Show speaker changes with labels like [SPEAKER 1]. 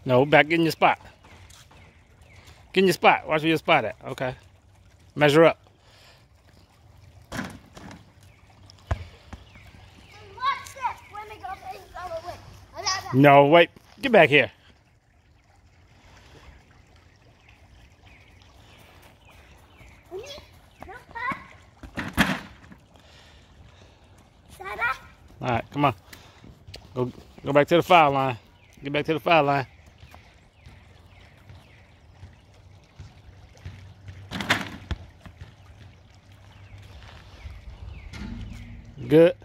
[SPEAKER 1] No, back in your spot. Get in your spot. Watch where your spot at. Okay. Measure up. No, wait. Get back here. All right, come on. Go back to the foul line. Get back to the foul line. Good.